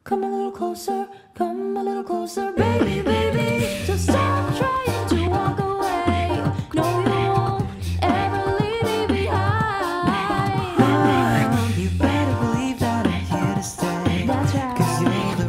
Come a little closer, come a little closer, baby, baby. Just stop trying to walk away. No, you won't ever leave me behind. You better believe that I'm here to stay. That's right. 'Cause you're the